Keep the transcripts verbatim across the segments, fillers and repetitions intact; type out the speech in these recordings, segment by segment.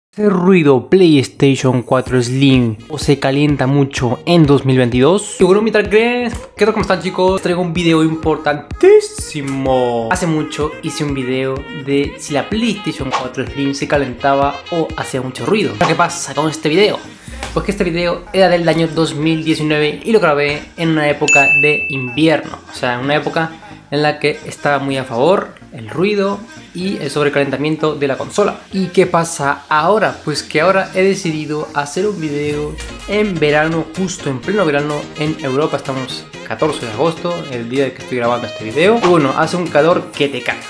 ¿Hace ruido PlayStation cuatro Slim o se calienta mucho en dos mil veintidós? Y bueno, mientras crees, ¿qué tal? ¿Cómo están, chicos? Traigo un video importantísimo. Hace mucho hice un video de si la PlayStation cuatro Slim se calentaba o hacía mucho ruido. ¿Qué pasa con este video? Pues que este video era del año dos mil diecinueve y lo grabé en una época de invierno. O sea, en una época en la que estaba muy a favor el ruido y el sobrecalentamiento de la consola. ¿Y qué pasa ahora? Pues que ahora he decidido hacer un video en verano, justo en pleno verano en Europa. Estamos catorce de agosto, el día en que estoy grabando este video. Y bueno, hace un calor que te cagas.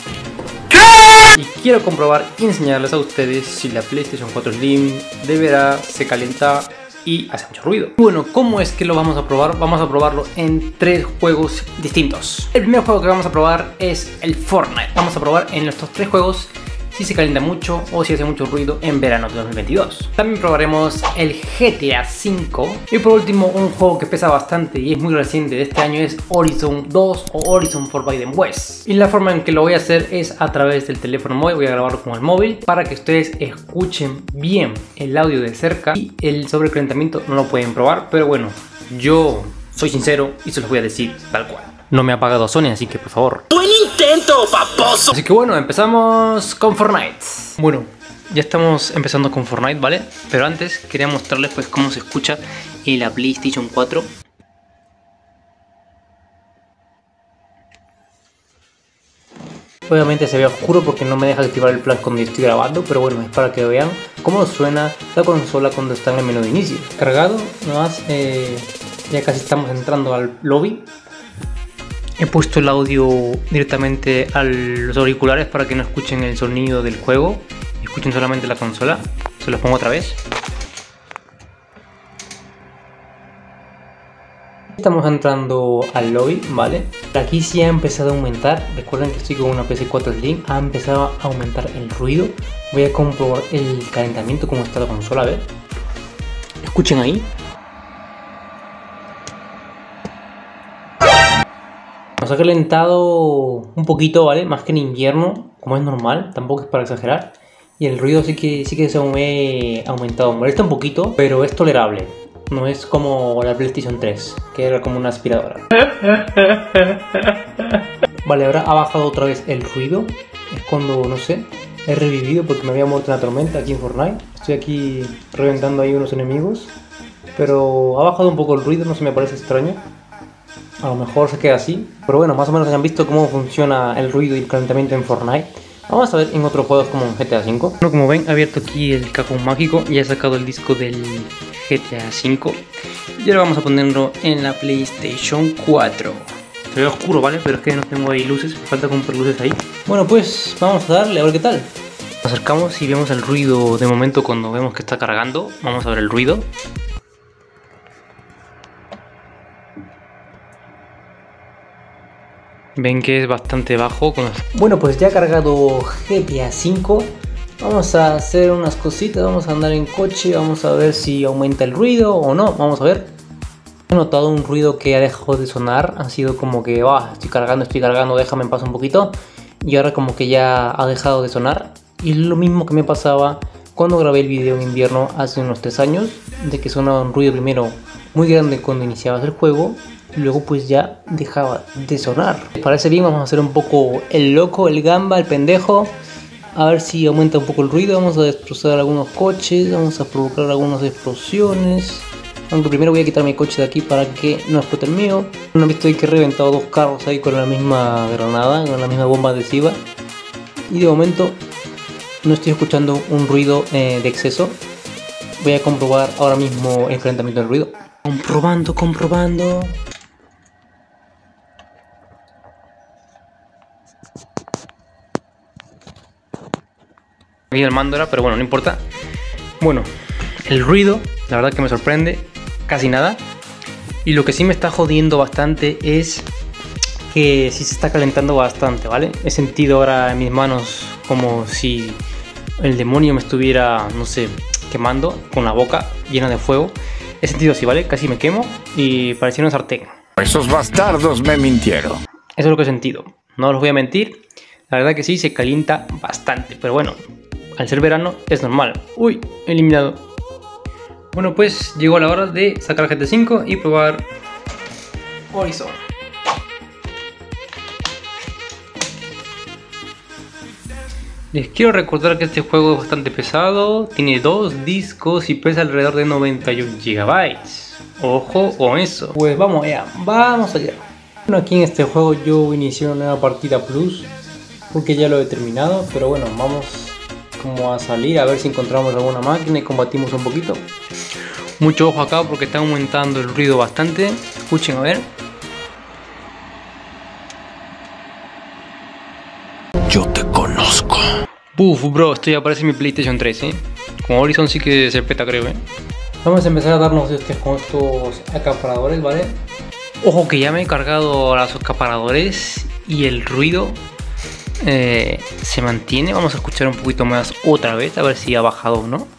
Y quiero comprobar y enseñarles a ustedes si la PlayStation cuatro Slim de verdad se calienta y hace mucho ruido. Bueno, ¿cómo es que lo vamos a probar? Vamos a probarlo en tres juegos distintos. El primer juego que vamos a probar es el Fortnite. Vamos a probar en estos tres juegos si se calienta mucho o si hace mucho ruido en verano de dos mil veintidós. También probaremos el G T A cinco. Y por último, un juego que pesa bastante y es muy reciente de este año es Horizon dos o Horizon Forbidden West. Y la forma en que lo voy a hacer es a través del teléfono móvil. Voy a grabarlo con el móvil para que ustedes escuchen bien el audio de cerca. Y el sobrecalentamiento no lo pueden probar, pero bueno, yo soy sincero y se los voy a decir tal cual. No me ha pagado Sony, así que por favor. ¡Buen intento, paposo! Así que bueno, empezamos con Fortnite. Bueno, ya estamos empezando con Fortnite, ¿vale? Pero antes quería mostrarles pues cómo se escucha en la PlayStation cuatro. Obviamente se ve oscuro porque no me deja activar el flash cuando estoy grabando, pero bueno, es para que vean cómo suena la consola cuando está en el menú de inicio. Cargado, nada más, eh, ya casi estamos entrando al lobby. He puesto el audio directamente a los auriculares para que no escuchen el sonido del juego y escuchen solamente la consola. Se los pongo otra vez. Estamos entrando al lobby, ¿vale? Aquí sí ha empezado a aumentar. Recuerden que estoy con una P C cuatro Slim. Ha empezado a aumentar el ruido. Voy a comprobar el calentamiento, cómo está la consola, a ver. Escuchen ahí. Nos ha calentado un poquito, ¿vale? Más que en invierno, como es normal, tampoco es para exagerar. Y el ruido sí que, sí que se ha aumentado, molesta un poquito, pero es tolerable. No es como la PlayStation tres, que era como una aspiradora. Vale, ahora ha bajado otra vez el ruido. Es cuando, no sé, he revivido porque me había muerto en la tormenta aquí en Fortnite. Estoy aquí reventando ahí unos enemigos. Pero ha bajado un poco el ruido, no se me parece extraño. A lo mejor se queda así, pero bueno, más o menos hayan visto cómo funciona el ruido y el calentamiento en Fortnite. Vamos a ver en otros juegos como en G T A cinco. Bueno, como ven, he abierto aquí el cajón mágico y he sacado el disco del G T A cinco. Y ahora vamos a ponerlo en la PlayStation cuatro. Se ve oscuro, ¿vale? Pero es que no tengo ahí luces, me falta comprar luces ahí. Bueno, pues vamos a darle a ver qué tal. Nos acercamos y vemos el ruido de momento cuando vemos que está cargando. Vamos a ver el ruido. Ven que es bastante bajo. Bueno, pues ya ha cargado G T A cinco. Vamos a hacer unas cositas. Vamos a andar en coche. Vamos a ver si aumenta el ruido o no. Vamos a ver. He notado un ruido que ha dejado de sonar. Ha sido como que, va, estoy cargando, estoy cargando, déjame en paz un poquito. Y ahora como que ya ha dejado de sonar. Y es lo mismo que me pasaba cuando grabé el video en invierno hace unos tres años. De que sonaba un ruido primero muy grande cuando iniciabas el juego. Luego pues ya dejaba de sonar. ¿Les parece bien? Vamos a hacer un poco el loco, el gamba, el pendejo. A ver si aumenta un poco el ruido. Vamos a destrozar algunos coches. Vamos a provocar algunas explosiones. Aunque primero voy a quitar mi coche de aquí para que no explote el mío. No he visto que he reventado dos carros ahí con la misma granada, con la misma bomba adhesiva. Y de momento no estoy escuchando un ruido eh, de exceso. Voy a comprobar ahora mismo el calentamiento del ruido. Comprobando, comprobando. Aquí el mando era, pero bueno, no importa. Bueno, el ruido, la verdad que me sorprende, casi nada. Y lo que sí me está jodiendo bastante es que sí se está calentando bastante, ¿vale? He sentido ahora en mis manos como si el demonio me estuviera, no sé, quemando con la boca llena de fuego. He sentido así, ¿vale? Casi me quemo y parecía una sartén. Esos bastardos me mintieron. Eso es lo que he sentido. No os voy a mentir. La verdad que sí, se calienta bastante. Pero bueno, al ser verano es normal. Uy, eliminado. Bueno, pues llegó la hora de sacar G T cinco y probar Horizon. Les quiero recordar que este juego es bastante pesado, tiene dos discos y pesa alrededor de noventa y un gigabytes. Ojo con eso. Pues vamos allá, vamos allá. Bueno, aquí en este juego yo inicié una nueva partida plus porque ya lo he terminado, pero bueno, vamos como a salir a ver si encontramos alguna máquina y combatimos un poquito. Mucho ojo acá porque está aumentando el ruido bastante. Escuchen a ver. Yo te conozco. Buf, bro, esto ya parece mi PlayStation tres, ¿eh? Con Horizon sí que se peta, creo, ¿eh? Vamos a empezar a darnos este, con estos acaparadores, ¿vale? Ojo que ya me he cargado los acaparadores y el ruido eh, se mantiene. Vamos a escuchar un poquito más otra vez, a ver si ha bajado o no.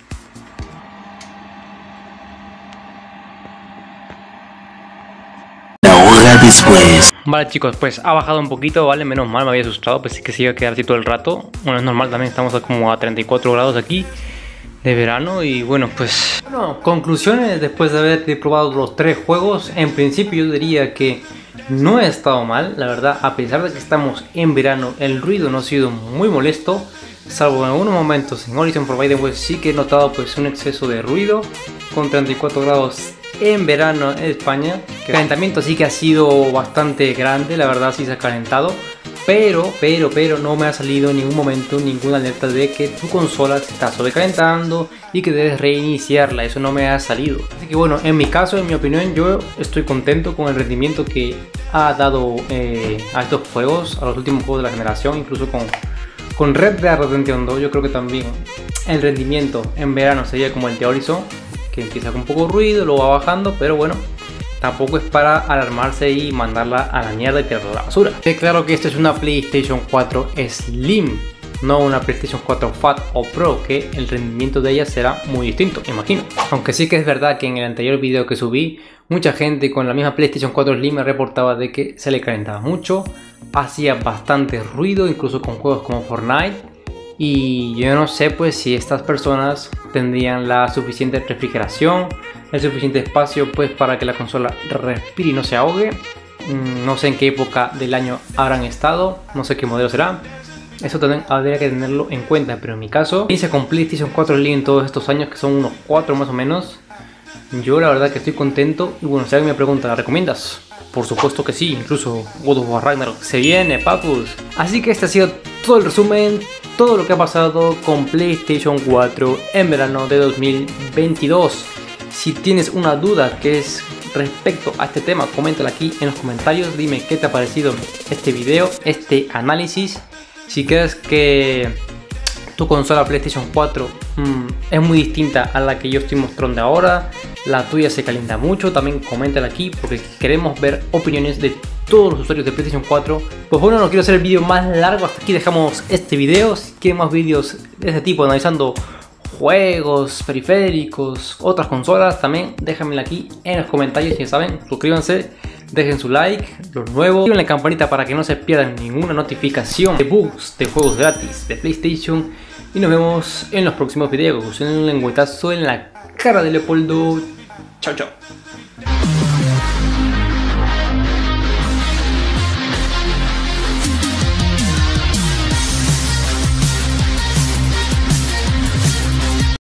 Después. Vale, chicos, pues ha bajado un poquito, vale, menos mal, me había asustado, pensé que se iba a quedar así todo el rato. Bueno, es normal, también estamos como a treinta y cuatro grados aquí de verano. Y bueno, pues bueno, conclusiones después de haber probado los tres juegos. En principio yo diría que no ha estado mal, la verdad, a pesar de que estamos en verano, el ruido no ha sido muy molesto, salvo en algunos momentos en Horizon Forbidden West sí que he notado pues un exceso de ruido con treinta y cuatro grados en verano en España. El calentamiento sí que ha sido bastante grande, la verdad sí se ha calentado, pero, pero, pero no me ha salido en ningún momento ninguna alerta de que tu consola se está sobrecalentando y que debes reiniciarla, eso no me ha salido. Así que bueno, en mi caso, en mi opinión, yo estoy contento con el rendimiento que ha dado eh, a estos juegos, a los últimos juegos de la generación, incluso con, con Red Dead Redemption dos. Yo creo que también el rendimiento en verano sería como el de Horizon, que empieza con un poco de ruido, luego va bajando, pero bueno, tampoco es para alarmarse y mandarla a la mierda y tirarla a la basura. Es claro que esto es una PlayStation cuatro Slim, no una PlayStation cuatro Fat o Pro, que el rendimiento de ella será muy distinto, imagino. Aunque sí que es verdad que en el anterior video que subí, mucha gente con la misma PlayStation cuatro Slim me reportaba de que se le calentaba mucho, hacía bastante ruido, incluso con juegos como Fortnite. Y yo no sé pues si estas personas tendrían la suficiente refrigeración, el suficiente espacio pues para que la consola respire y no se ahogue. No sé en qué época del año habrán estado, no sé qué modelo será. Eso también habría que tenerlo en cuenta, pero en mi caso, hice con PlayStation cuatro Slim en todos estos años, que son unos cuatro más o menos. Yo la verdad que estoy contento y bueno, si alguien me pregunta, ¿la recomiendas? Por supuesto que sí, incluso God of War Ragnarok se viene, papus. Así que este ha sido todo el resumen, todo lo que ha pasado con PlayStation cuatro en verano de dos mil veintidós. Si tienes una duda que es respecto a este tema, coméntala aquí en los comentarios, dime qué te ha parecido este video, este análisis. Si crees que tu consola PlayStation cuatro mmm, es muy distinta a la que yo estoy mostrando ahora, la tuya se calienta mucho, también coméntala aquí porque queremos ver opiniones de todos los usuarios de PlayStation cuatro. Pues bueno, no quiero hacer el vídeo más largo, hasta aquí dejamos este video. Si quieren más vídeos de este tipo analizando juegos, periféricos, otras consolas, también déjenmela aquí en los comentarios. Ya saben, suscríbanse, dejen su like, los nuevos, activen la campanita para que no se pierdan ninguna notificación de bugs, de juegos gratis de PlayStation. Y nos vemos en los próximos videos. Un lengüetazo en la cara de Leopoldo. Chao, chao.